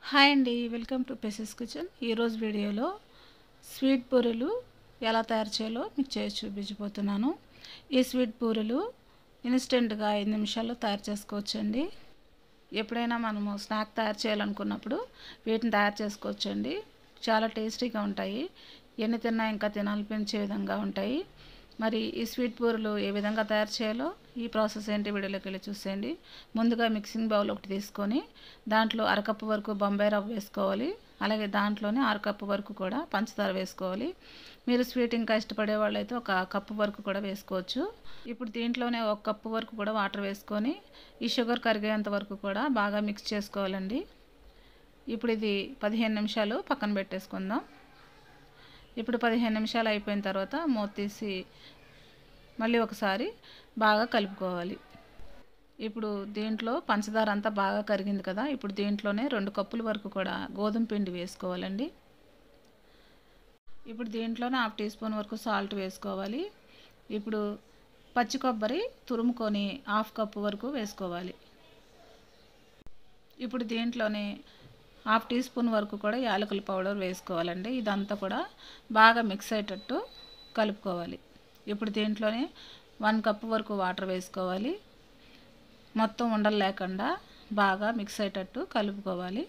Hi అండి, welcome to పెసెస్ kitchen. ఈరోజు వీడియోలో స్వీట్ బూరెలు ఎలా తయారు చేయాలో మీకు చేసి చూపించబోతున్నాను. ఈ స్వీట్ బూరెలు ఇన్స్టెంట్గా 5 నిమిషాల్లో తయారు చేసుకోవచ్చండి. ఎప్పుడైనా మనము స్నాక్ తయారు చేయాలనుకున్నప్పుడు వీటిని తయారు చేసుకోవచ్చండి. చాలా టేస్టీగా ఉంటాయి. ఎన్ని తిన్నా ఇంకా తినాలనిపించే విధంగా ఉంటాయి. మరి ఈ స్వీట్ బూరెలు ఏ విధంగా తయారు చేయాలో ఈ ప్రాసెస్ ఏంటి వీడియోలోకి వెళ్ళి చూసేయండి. ముందుగా మిక్సింగ్ బౌల్ ఒకటి తీసుకొని దాంట్లో అరకప్పు వరకు బొంబాయి రవ్వ వేసుకోవాలి. అలాగే దాంట్లోనే అరకప్పు వరకు కూడా పంచదార వేసుకోవాలి. మీరు స్వీట్ ఇంకా ఇష్టపడే వాళ్ళైతే ఒక కప్పు వరకు కూడా వేసుకోవచ్చు. ఇప్పుడు దీంట్లోనే ఒక కప్పు వరకు కూడా వాటర్ వేసుకొని ఈ షుగర్ కరిగేంత వరకు కూడా బాగా మిక్స్ చేసుకోవాలండి. ఇప్పుడు ఇది 15 నిమిషాలు పక్కన పెట్టేసుకుందాం. ఇప్పుడు 15 నిమిషాలు అయిపోయిన తర్వాత మూత తీసి మళ్ళీ ఒకసారి బాగా కలుపుకోవాలి. ఇప్పుడు దీంట్లో పంచదార అంతా బాగా కరిగింది కదా. ఇప్పుడు దీంట్లోనే 2 కప్పుల వరకు కూడా గోధుమ పిండి వేసుకోవాలండి. ఇప్పుడు దీంట్లోనే 1/2 టీ స్పూన్ వరకు సాల్ట్ వేసుకోవాలి. ఇప్పుడు పచ్చి కొబ్బరి తురుముకొని 1/2 కప్పు వరకు వేసుకోవాలి. ఇప్పుడు దీంట్లోనే 1/2 టీ స్పూన్ వరకు కూడా యాలకుల పౌడర్ వేసుకోవాలండి. ఇదంతా కూడా బాగా మిక్స్ అయ్యేటట్టు కలుపుకోవాలి. ఇప్పుడు దీంట్లోనే 1 కప్పు వరకు వాటర్ వేసుకోవాలి. మొత్తం ఉండలు లేకుండా బాగా మిక్స్ అయ్యేటట్టు కలుపుకోవాలి.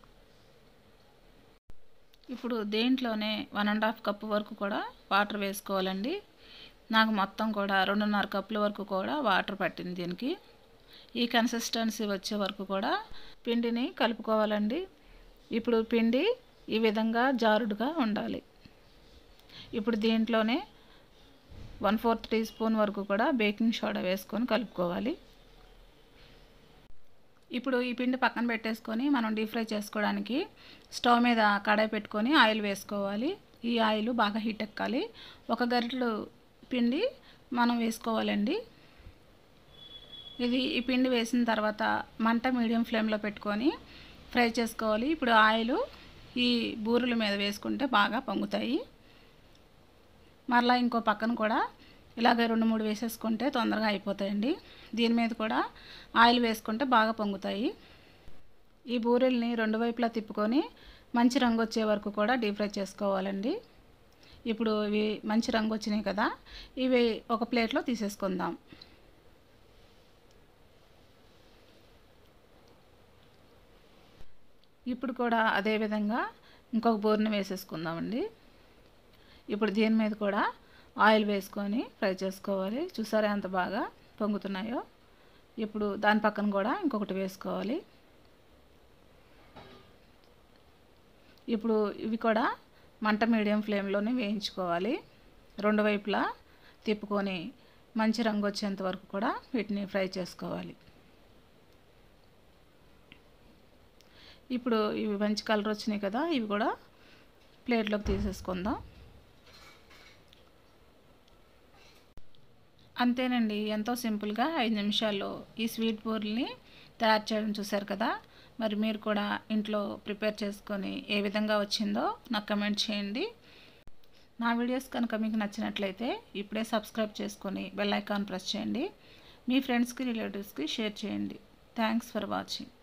ఇప్పుడు దీంట్లోనే 1.5 కప్పు వరకు కూడా వాటర్ వేసుకోవాలండి. నాకు మొత్తం కూడా 2.5 కప్పుల వరకు కూడా వాటర్ పట్టింది దీనికి. ఈ కన్సిస్టెన్సీ వచ్చే వరకు కూడా పిండిని కలుపుకోవాలండి. ఇప్పుడు పిండి ఈ విధంగా జారుడుగా ఉండాలి. ఇప్పుడు దీంట్లోనే 1/4 టీ స్పూన్ వరకు కూడా బేకింగ్ సోడా వేసుకొని కలుపుకోవాలి. ఇప్పుడు ఈ పిండి పక్కన పెట్టేసుకొని మనం డీప్ ఫ్రై చేసుకోవడానికి స్టవ్ మీద కడాయి పెట్టుకొని ఆయిల్ వేసుకోవాలి. ఈ ఆయిల్ బాగా హీట్ ఎక్కాలి. 1 గరిటెడు పిండి మనం వేసుకోవాలండి. ఈ పిండి వేసిన తర్వాత మంట మీడియం ఫ్లేమ్లో పెట్టుకొని ఫ్రై చేసుకోవాలి. ఇప్పుడు ఆయిల్ ఈ బూరెల మీద వేసుకుంటే బాగా పొంగుతాయి. మరలా ఇంకో పక్కన కూడా ఇలాగే 2-3 వేసేసుకుంటే తొందరగా అయిపోతాయండి. దీని మీద కూడా ఆయిల్ వేసుకుంటే బాగా పొంగుతాయి. ఈ బూరెల్ని 2 వైపులా తిప్పుకొని మంచి రంగు వచ్చే వరకు కూడా డీప్ ఫ్రై చేసుకోవాలండి. ఇప్పుడు ఇవి మంచి రంగు వచ్చినాయి కదా, ఇవి ఒక ప్లేట్లో తీసేసుకుందాం. ఇప్పుడు కూడా అదే విధంగా ఇంకొక బూరెని వేసేసుకుందామండి. ఇప్పుడు దీని మీద కూడా ఆయిల్ వేసుకొని ఫ్రై చేసుకోవాలి. చూసారా ఎంత బాగా పొంగుతున్నాయో. ఇప్పుడు దాని పక్కన కూడా ఇంకొకటి వేసుకోవాలి. ఇప్పుడు ఇవి కూడా మంట మీడియం ఫ్లేమ్లోనే వేయించుకోవాలి. 2 వైపులా తిప్పుకొని మంచి రంగు వచ్చేంత వరకు కూడా వీటిని ఫ్రై చేసుకోవాలి. ఇప్పుడు ఇవి మంచి కలర్ వచ్చినాయి కదా, ఇవి కూడా ప్లేట్లోకి తీసేసుకుందాం. అంతేనండి, ఎంతో సింపుల్గా 5 నిమిషాల్లో ఈ స్వీట్ బూరెల్ని తయారు చేయడం చూశారు కదా. మరి మీరు కూడా ఇంట్లో ప్రిపేర్ చేసుకొని ఏ విధంగా వచ్చిందో నాకు కమెంట్ చేయండి. నా వీడియోస్ కనుక మీకు నచ్చినట్లయితే ఇప్పుడే సబ్స్క్రైబ్ చేసుకొని బెల్ ఐకాన్ ప్రెస్ చేయండి. మీ ఫ్రెండ్స్కి రిలేటివ్స్కి షేర్ చేయండి. Thanks for watching.